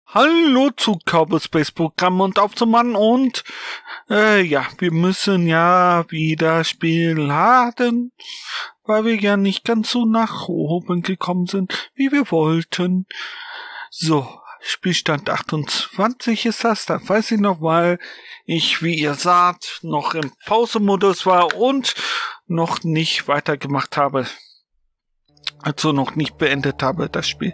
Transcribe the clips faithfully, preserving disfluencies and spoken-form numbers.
Hallo zu Cowboy Space Programm und aufzumachen und äh, ja, wir müssen ja wieder Spiel laden, weil wir ja nicht ganz so nach oben gekommen sind, wie wir wollten. So, Spielstand achtundzwanzig ist das, da weiß ich noch, weil ich, wie ihr sagt, noch im Pause-Modus war und noch nicht weitergemacht habe. Also noch nicht beendet habe, das Spiel.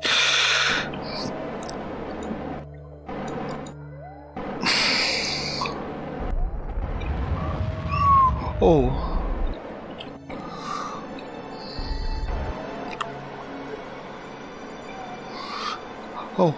Oh. Oh.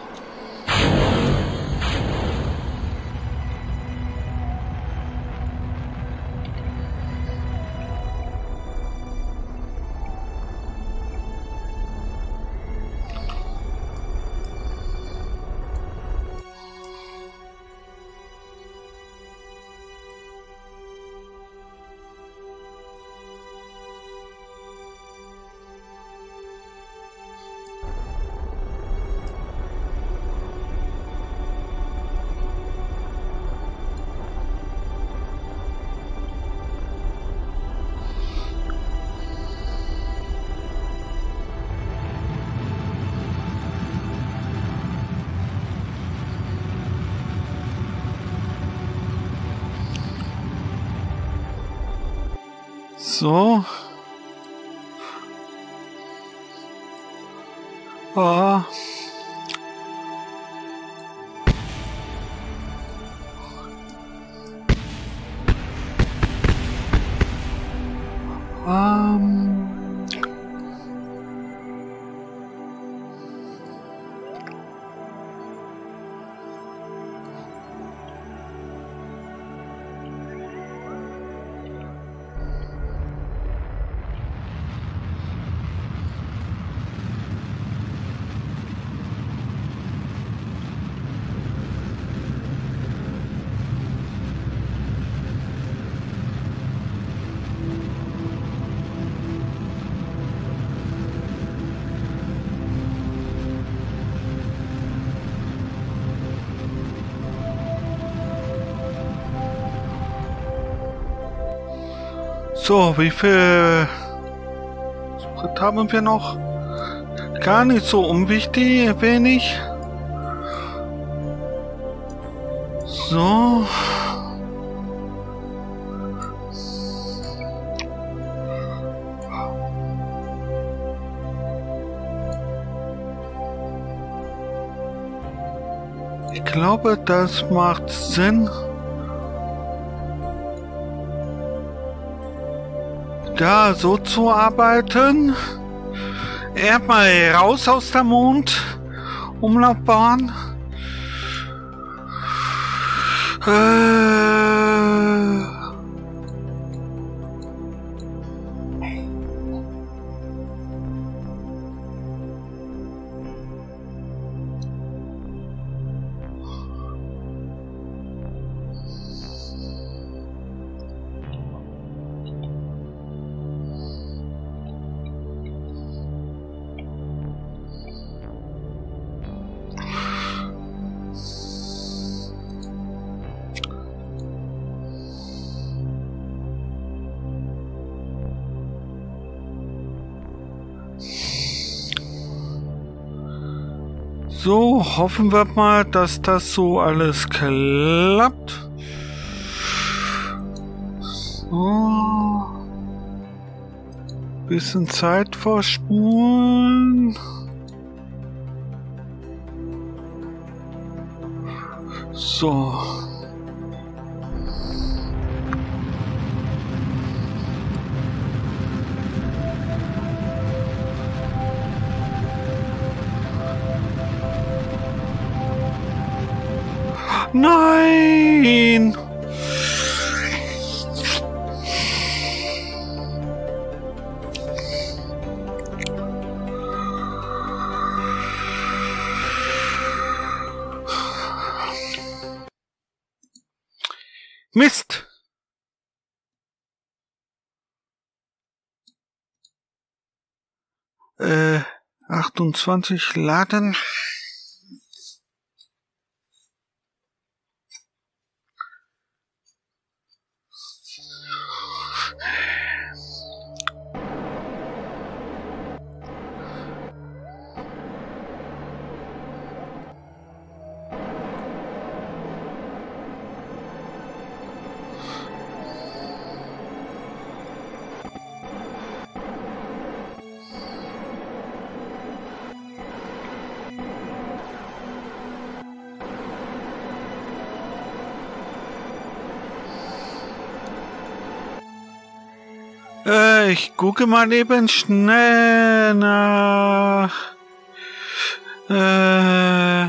So. Ah. Ähm. So, wie viel Sprit haben wir noch? Gar nicht so unwichtig, wenig. So. Ich glaube, das macht Sinn. Da so zu arbeiten. Erstmal raus aus der Mondumlaufbahn. Äh. So, hoffen wir mal, dass das so alles klappt. So. Bisschen Zeit vorspulen. So. Nein! Mist! Äh, achtundzwanzig laden. Äh, ich gucke mal eben schnell nach. Äh.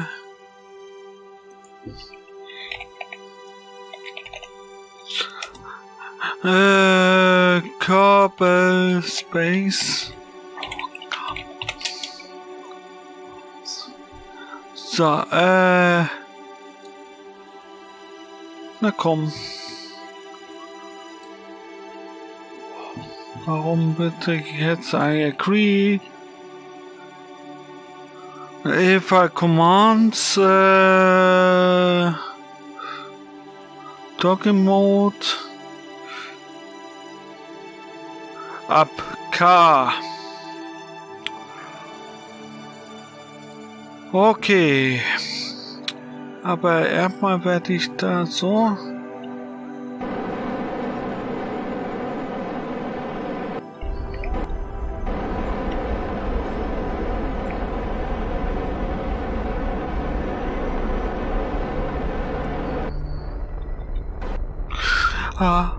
Äh, Kerbal Space. So, äh. Na komm. Warum bitte jetzt I agree? Eva Commands, äh. Dogging Mode. Ab K. Okay. Aber erstmal werde ich da so. Ah.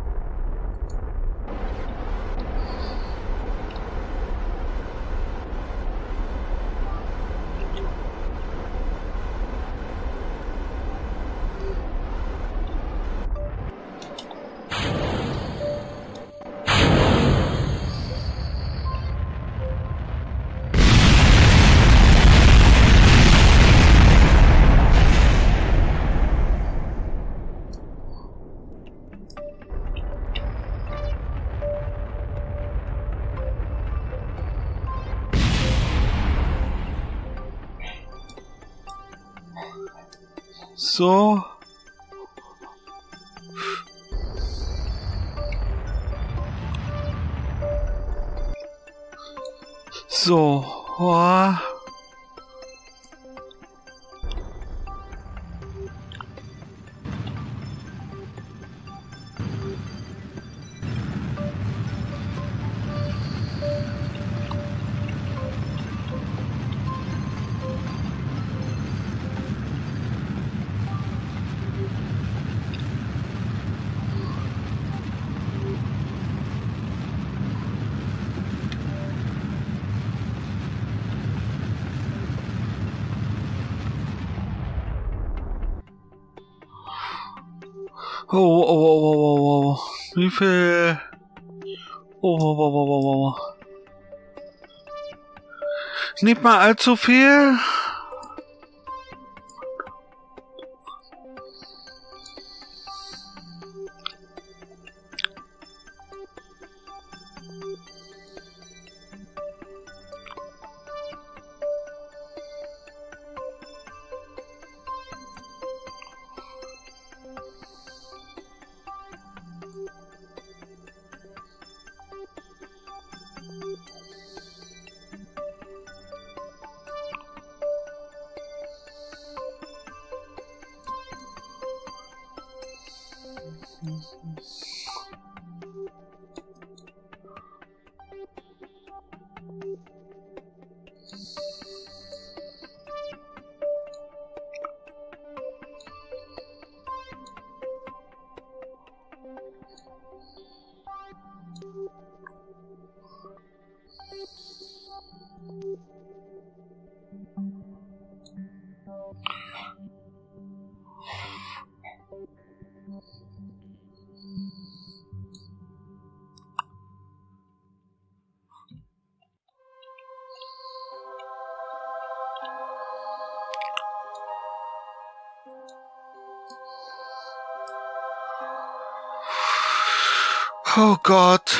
So. So. Oh. Oh, oh, oh, oh, oh, oh. Wie viel? Oh, oh, oh, oh, oh, oh. Nicht mal allzu viel. Oh Gott.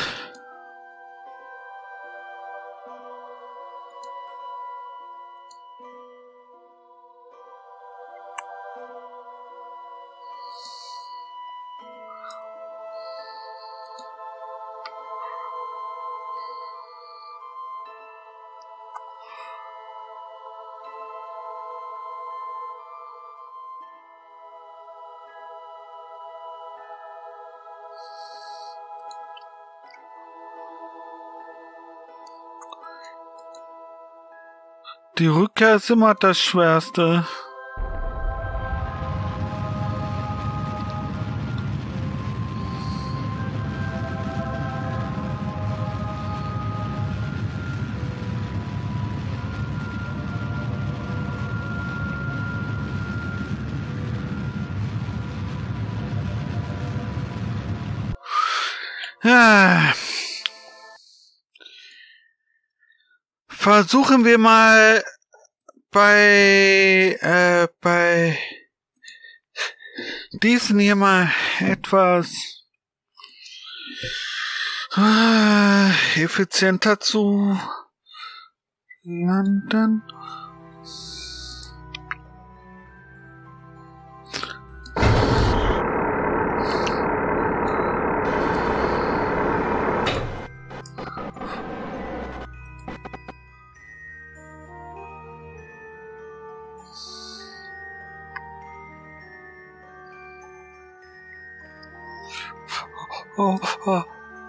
Die Rückkehr ist immer das Schwerste. Ja. Versuchen wir mal bei, äh, bei diesen hier mal etwas äh, effizienter zu landen. Oh, oh.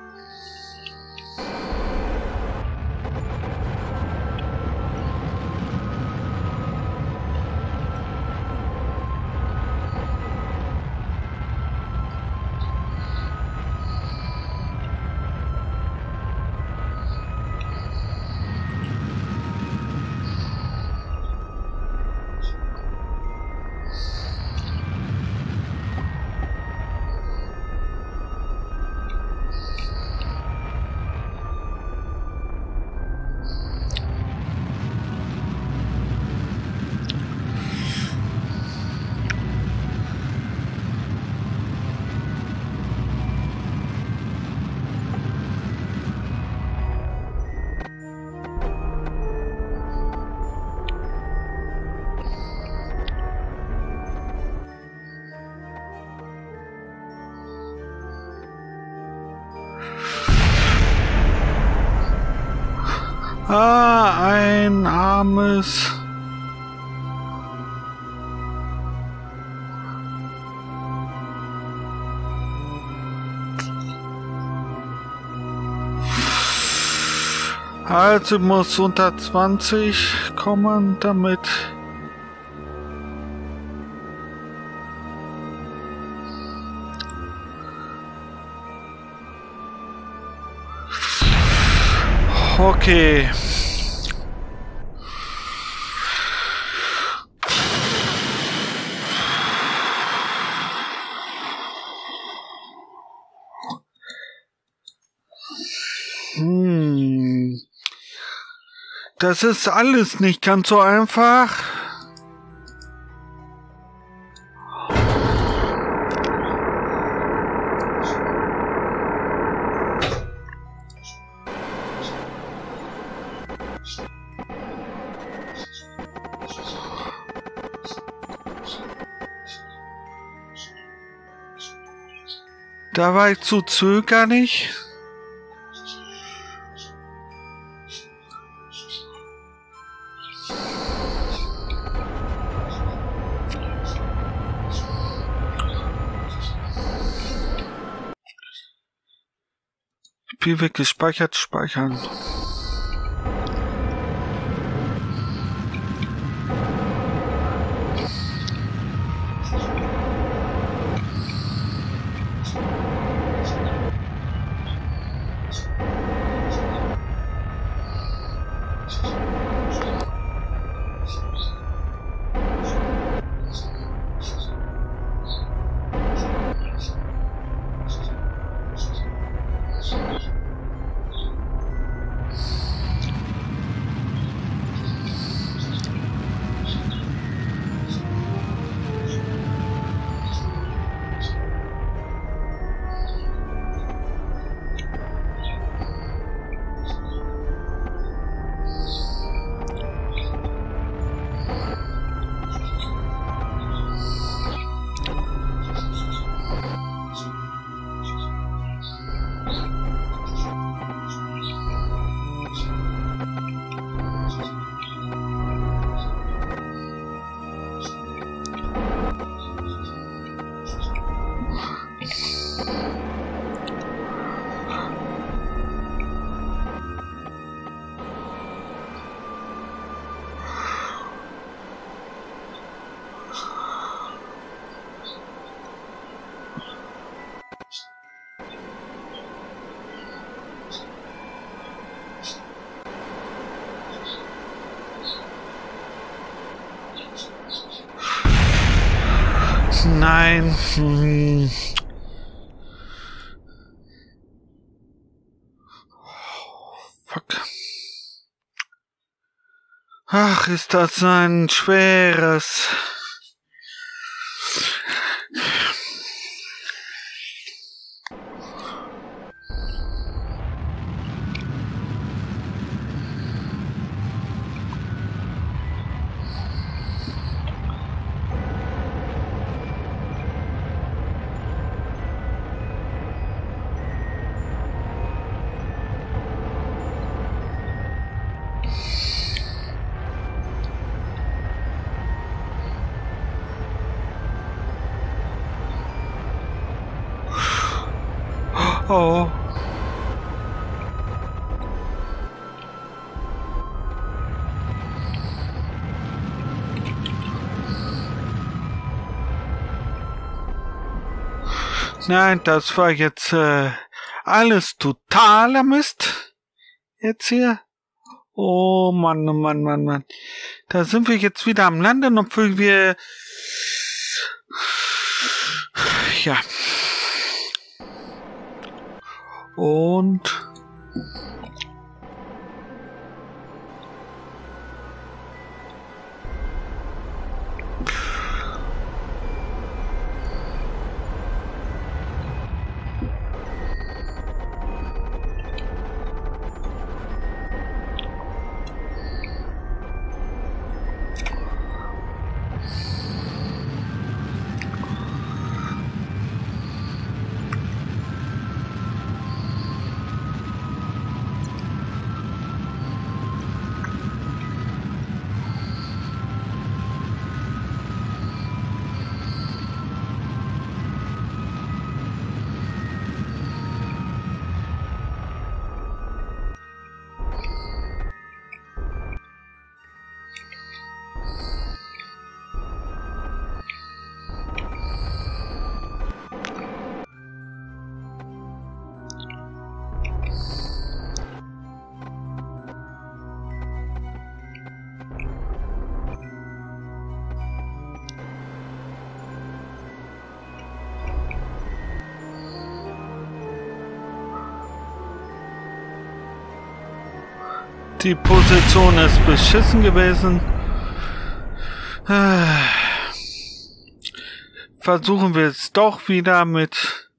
Ah, ein armes... Also muss unter zwanzig kommen, damit... Okay. Hm. Das ist alles nicht ganz so einfach. Da war ich zu zögerlich. Spielweg gespeichert, speichern. Nein. Hm. Ach, ist das ein schweres... Oh. Nein, das war jetzt äh, alles totaler Mist. Jetzt hier. Oh Mann, oh Mann, Mann, Mann. Da sind wir jetzt wieder am Landen, obwohl wir... Ja... Und... Die Position ist beschissen gewesen. Versuchen wir es doch wieder mit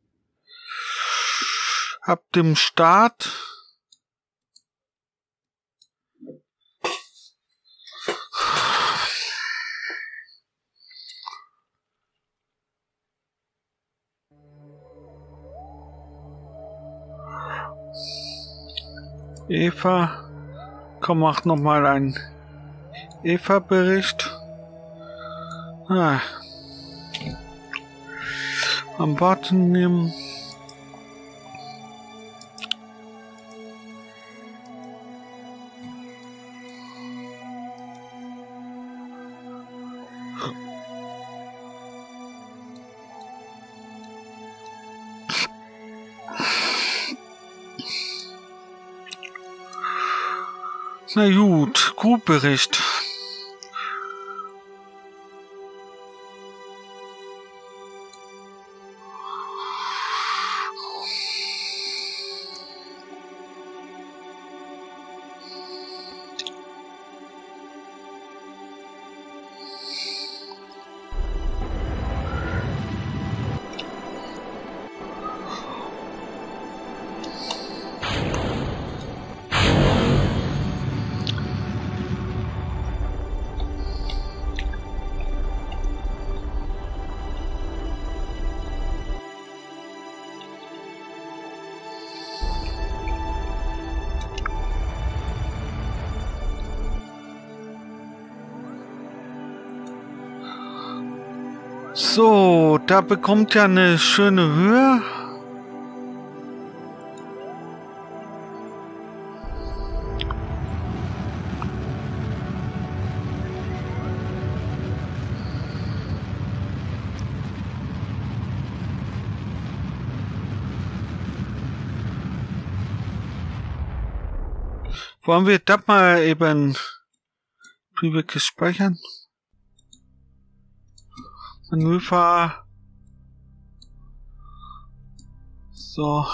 ab dem Start. Eva, komm, mach noch mal einen Eva-Bericht. Ah. Am Button nehmen. Na gut, Gruppbericht. So, da bekommt ja eine schöne Höhe. Wollen wir das mal eben Private speichern? Manöver. So.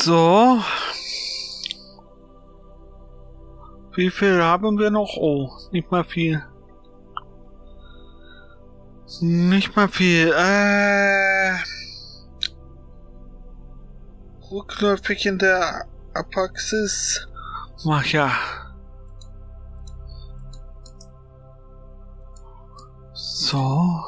So. Wie viel haben wir noch? Oh, nicht mal viel. Nicht mal viel. Äh. Rückläufig in der Apaxis. Ach ja. So.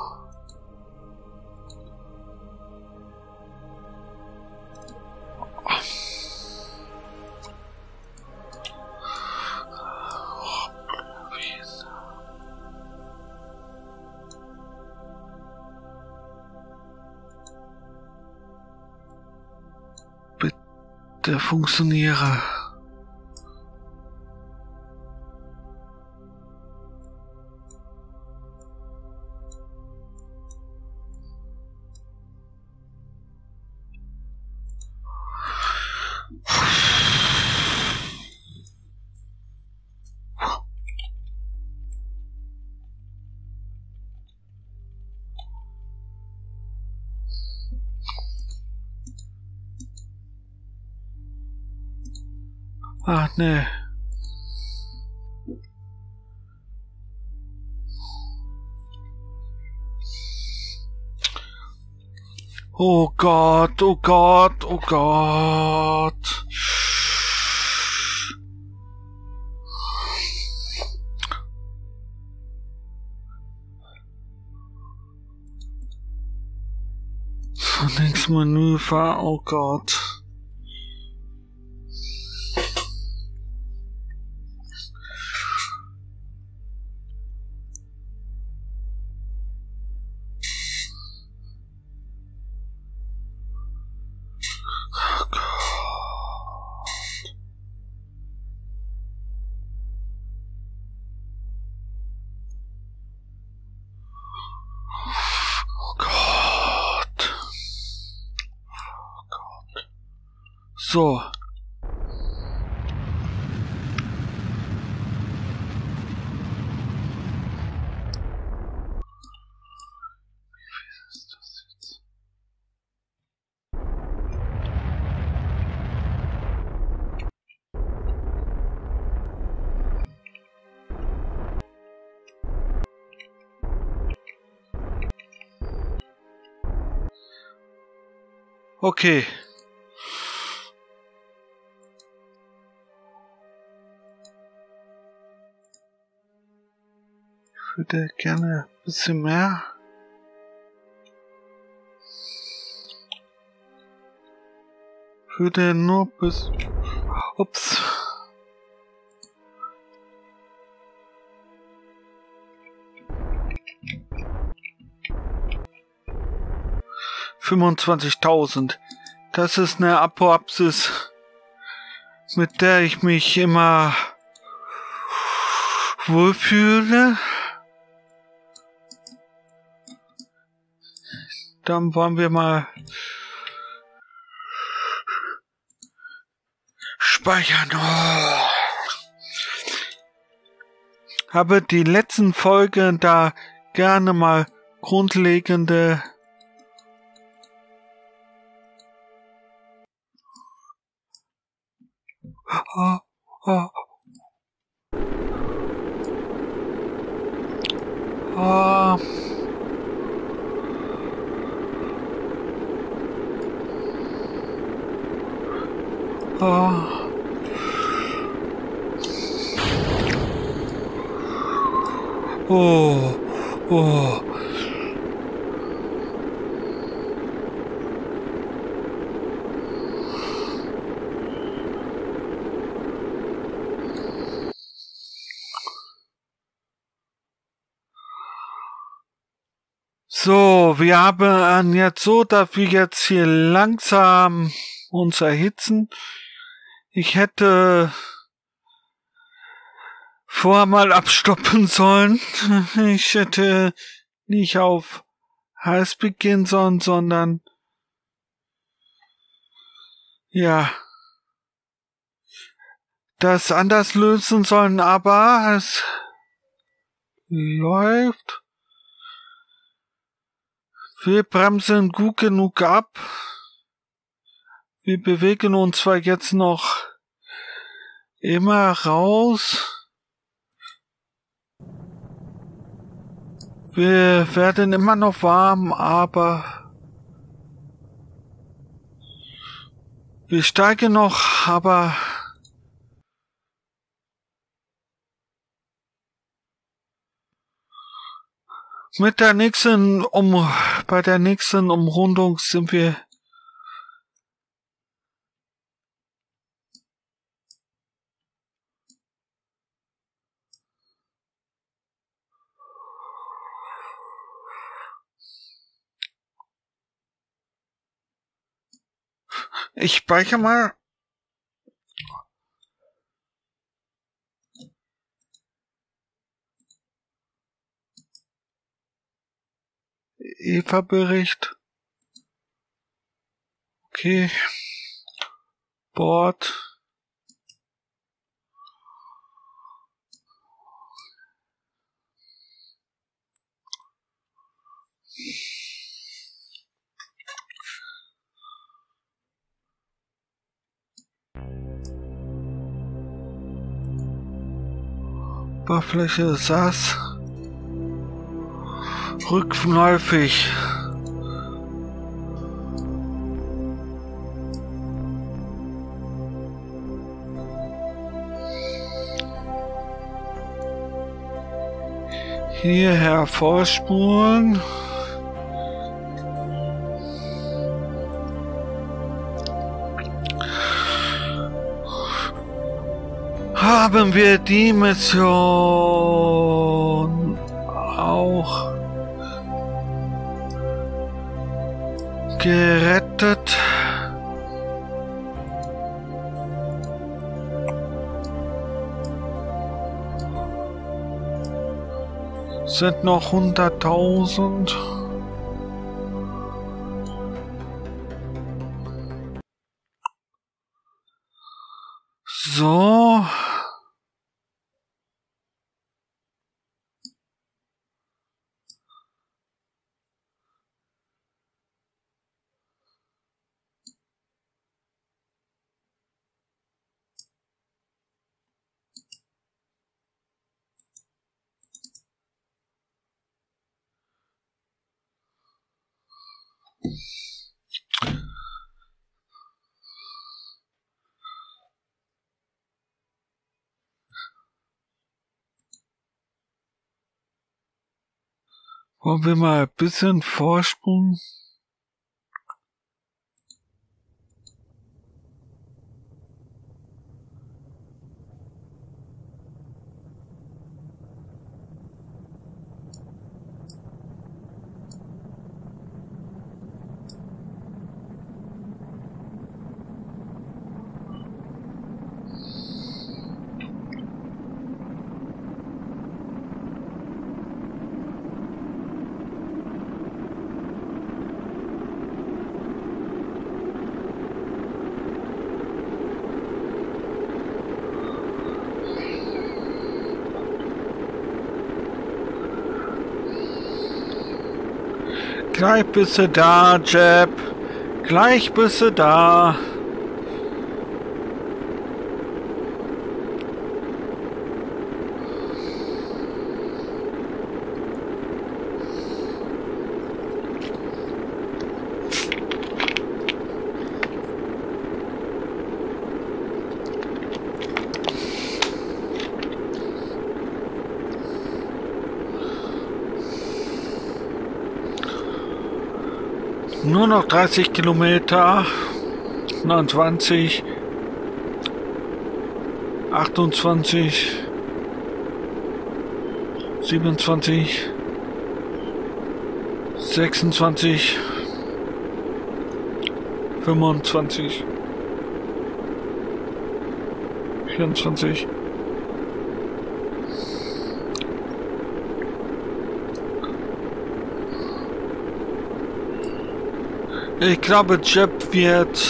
Bitte funktioniere. Ah, ne. Oh Gott, oh Gott, oh Gott. Nächstes Manöver, oh Gott. So. Okay. Ich würde gerne ein bisschen mehr. Ich würde nur bis... Ups. fünfundzwanzigtausend. Das ist eine Apoapsis, mit der ich mich immer wohlfühle. Dann wollen wir mal speichern. Oh. Habe die letzten Folgen da gerne mal grundlegende Oh, oh. Oh. Oh. Oh. Oh. So, wir haben jetzt so, dass wir jetzt hier langsam uns erhitzen. Ich hätte vorher mal abstoppen sollen. Ich hätte nicht auf Highspeed gehen sollen, sondern ja, das anders lösen sollen, aber es läuft. Wir bremsen gut genug ab. Wir bewegen uns zwar jetzt noch immer raus. Wir werden immer noch warm, aber wir steigen noch, aber mit der nächsten um bei der nächsten Umrundung sind wir Ich speichere mal. Eva-Bericht. Okay. Board. Oberfläche saß rückläufig. Hierher vorspulen. Haben wir die Mission auch gerettet? Sind noch hunderttausend. So. Wollen wir mal ein bisschen vorspulen? Gleich bist du da, Jeb. Gleich bist du da. Nur noch dreißig Kilometer, neunundzwanzig, achtundzwanzig, siebenundzwanzig, sechsundzwanzig, fünfundzwanzig, vierundzwanzig. Ich glaube, Jeb wird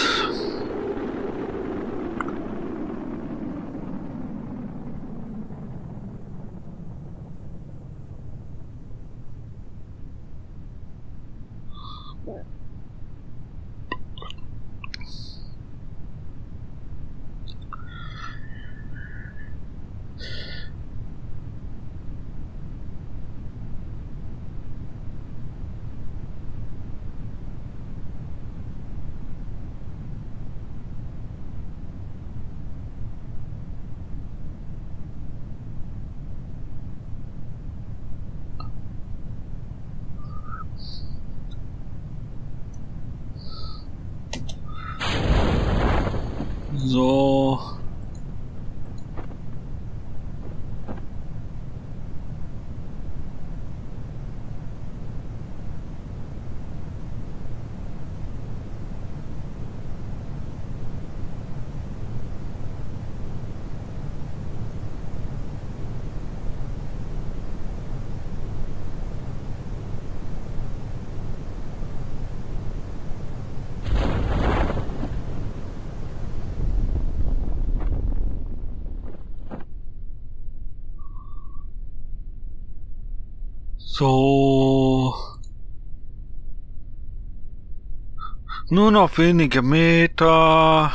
So. So. Nur noch wenige Meter.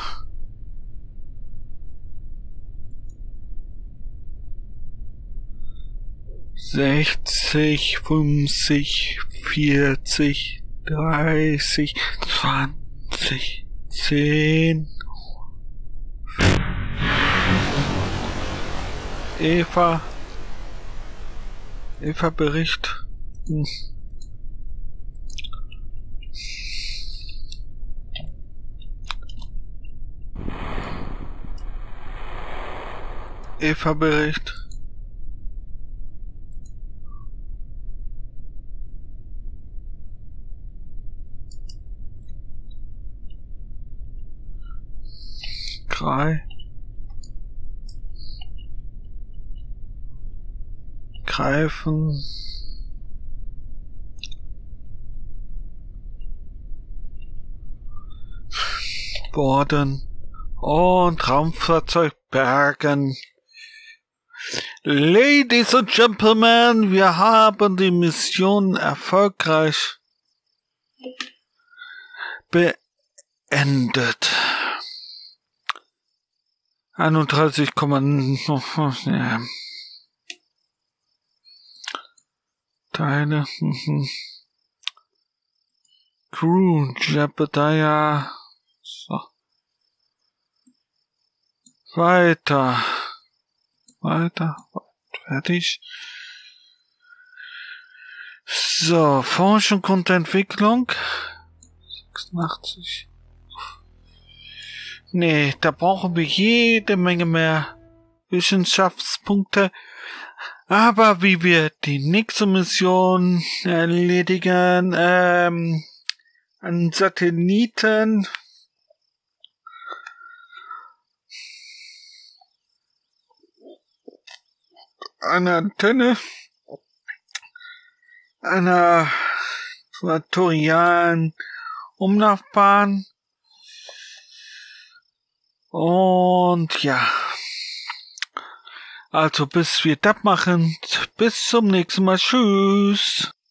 sechzig, fünfzig, vierzig, dreißig, zwanzig, zehn. Eva. Eva-Bericht. Hm. Eva-Bericht. Drei. Greifen. Borden. Und Raumfahrzeug bergen. Ladies and Gentlemen, wir haben die Mission erfolgreich beendet. einunddreißig, ja. Teile. Mhm. Crew, Jebediah. So. Weiter. Weiter. Fertig. So, Forschung und Entwicklung. sechsundachtzig. Nee, da brauchen wir jede Menge mehr Wissenschaftspunkte. Aber wie wir die nächste Mission erledigen, ähm, an Satelliten, eine Antenne, einer äquatorialen Umlaufbahn und ja. Also bis wir das machen, bis zum nächsten Mal. Tschüss.